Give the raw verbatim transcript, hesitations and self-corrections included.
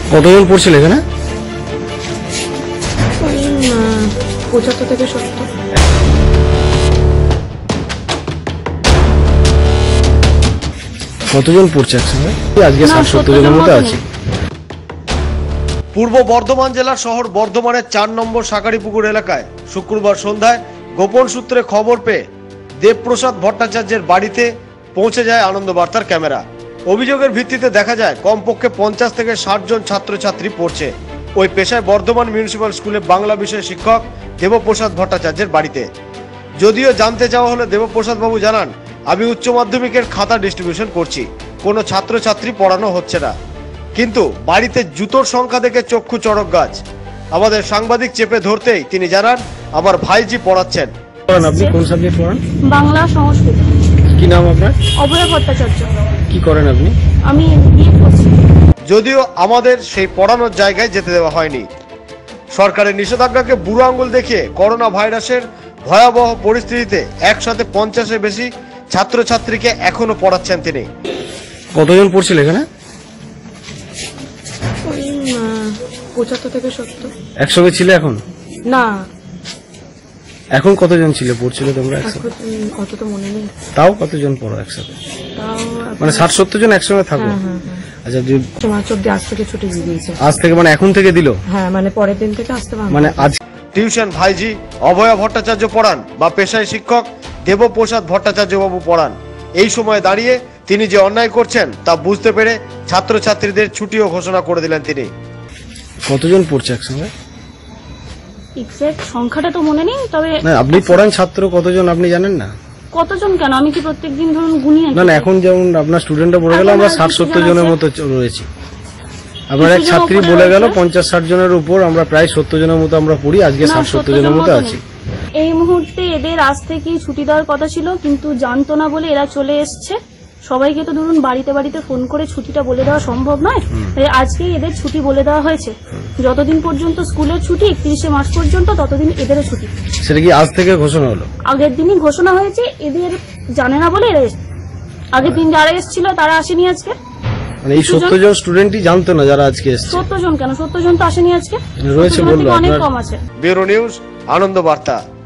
কতজন পড়ছিল এখানে? পঁচাত্তর থেকে সত্তর। কতজন পড়ছে একসঙ্গে? আজকে ষাট সত্তর জনের মতো আছে। পূর্ব বর্ধমান জেলার শহর বর্ধমানের চার নম্বর শাকারিপুকুর এলাকায় শুক্রবার সন্ধ্যায় গোপন সূত্রে খবর পেয়ে দেবপ্রসাদ ভট্টাচার্যের বাড়িতে পৌঁছে যায় আনন্দ বার্তার ক্যামেরা। অভিযোগের ভিত্তিতে দেখা যায় কমপক্ষে পঞ্চাশ থেকে ষাট জন ছাত্রছাত্রী পড়ছে ওই পেশায় বর্ধমান মিউনিসিপ্যাল স্কুলে বাংলা বিষয় শিক্ষক দেবপ্রসাদ ভট্টাচার্যের বাড়িতে। যদিও জানতে চাওয়া হলে দেবপ্রসাদ বাবু জানান, আমি উচ্চ মাধ্যমিকের খাতা ডিস্ট্রিবিউশন করছি, কোনো ছাত্রছাত্রী পড়ানো হচ্ছে না। কিন্তু বাড়িতে জুতোর সংখ্যা দেখে চক্ষু চড়ক গাছ। আমাদের সাংবাদিক চেপে ধরতেই তিনি জানান, আমার ভাইজি পড়াচ্ছেন। আপনি কোন সাবজেক্ট পড়ান? বাংলা, সংস্কৃত। কি নাম আপনার? অভয়া ভট্টাচার্য। কি করেন আপনি? আমি বিএড করছি। যদিও আমাদের সেই পড়ানোর জায়গায় যেতে দেওয়া হয়নি। সরকারের নিষেধাজ্ঞাকে বুড়ো আঙুল দেখিয়ে করোনা ভাইরাসের ভয়াবহ পরিস্থিতিতে একসাথে পঞ্চাশের বেশি ছাত্রছাত্রীকে এখনো পড়াচ্ছেন তিনি। কতজন পড়ছিল এখানে? পঁচাত্তর থেকে সত্তর। একসঙ্গে ছিল এখন? না, এখন কতজন ছিল পড়ছিল তোমরা একসাথে? অত তো মনে নেই। তাও কতজন পড়ো একসাথে? তাও মানে ষাট সত্তর জন একসঙ্গে থাকো? আচ্ছা, মার্চ অব্দি আজ থেকে ছুটি দিয়ে দিয়েছে। আজ থেকে মানে এখন থেকে দিল? হ্যাঁ, মানে পরের দিন থেকে আসতে পারবে। মানে আজ টিউশন ভাইজি অভয়া ভট্টাচার্য পড়ান বা পেশায় শিক্ষক দেবপ্রসাদ ভট্টাচার্য বাবু পড়ান। এই সময় দাঁড়িয়ে তিনি যে অন্যায় করছেন তা বুঝতে পেরে ছাত্রছাত্রীদের ছুটিও ঘোষণা করে দিলেন তিনি। কতজন পড়ছে একসঙ্গে? এক্সাক্ট সংখ্যাটা তো মনে নেই, তবে না, আপনি পড়ান ছাত্র কতজন আপনি জানেন না? কতজন কেন, আমি কি প্রত্যেকদিন ধরুন গুনি? না না, এখন যেমন আপনার স্টুডেন্টরা বলে গেল আমরা ষাট সত্তর জনের মতো রয়েছি। আপনার এক ছাত্রী বলে গেল পঞ্চাশ ষাট জনের উপর, আমরা প্রায় সত্তর জনের মতো আমরা পড়ি, আজকে ষাট সত্তর জনের মতো আছি। এই মুহূর্তে এদের আজ থেকে ছুটি দেওয়ার কথা ছিল, কিন্তু জানতো না বলে এরা চলে এসছে। সবাইকে তো ধরুন বাড়িতে বাড়িতে ফোন করে ছুটিটা বলে দেওয়া সম্ভব নয়, আজকে এদের ছুটি বলে দেওয়া হয়েছে। যতদিন পর্যন্ত স্কুলের ছুটি একত্রিশে মার্চ পর্যন্ত, ততদিন এদেরও ছুটি। সেটা কি আজ থেকে ঘোষণা হলো? আগের দিনই ঘোষণা হয়েছে, এদের জানে না বলে এরা আগের দিন যারা এসেছিল তারা আসেনি আজকে। মানে এই সত্তর জন স্টুডেন্টই জানতো না যারা আজকে এসেছে? সত্তর জন কেন, সত্তর জন তো আসেনি আজকে, রয়েছে বললো। অনেক কম আছে। ব্যুরো নিউজ, আনন্দ বার্তা।